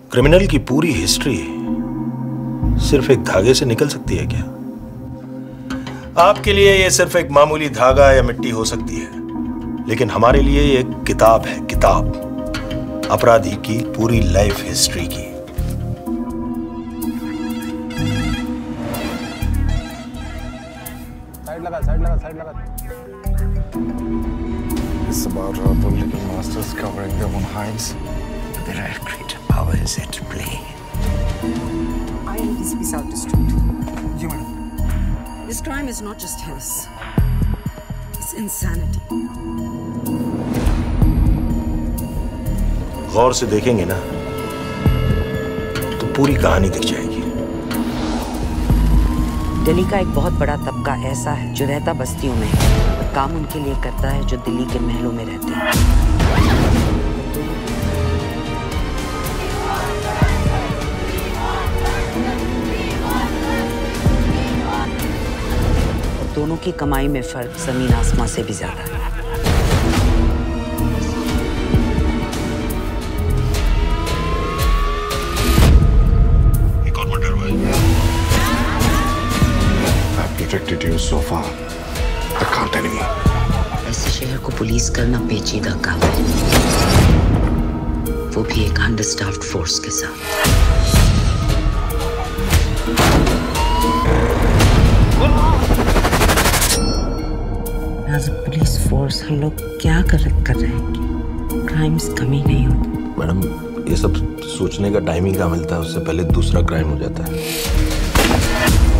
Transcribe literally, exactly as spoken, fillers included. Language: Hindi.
क्रिमिनल की पूरी हिस्ट्री सिर्फ एक धागे से निकल सकती है क्या? आपके लिए ये सिर्फ एक मामूली धागा या मिट्टी हो सकती है, लेकिन हमारे लिए ये एक किताब है, किताब अपराधी की पूरी लाइफ हिस्ट्री की। साइड लगा, साइड लगा, साइड लगा। It's about our political masters covering their own hides. There are greater powers at play. I am D C P South District. जी madam. This crime is not just health. It's insanity. गौर से देखेंगे ना तो पूरी कहानी दिख जाएगी। दिल्ली का एक बहुत बड़ा तबका ऐसा है जो रहता बस्तियों में है, काम उनके लिए करता है जो दिल्ली के महलों में रहते हैं। दोनों की कमाई में फर्क जमीन आसमां से भी ज्यादा है। एक और मर्डर हुआ है। I've protected you so far. I can't anymore. ऐसे शहर को पुलिस करना पेचीदा काम है, वो भी एक अंडरस्टाफ्ड फोर्स के साथ। एज अ पुलिस फोर्स हम लोग क्या कर कर रहे हैं कि क्राइम्स कमी नहीं होती? मैडम, ये सब सोचने का टाइम ही कहाँ मिलता है, उससे पहले दूसरा क्राइम हो जाता है।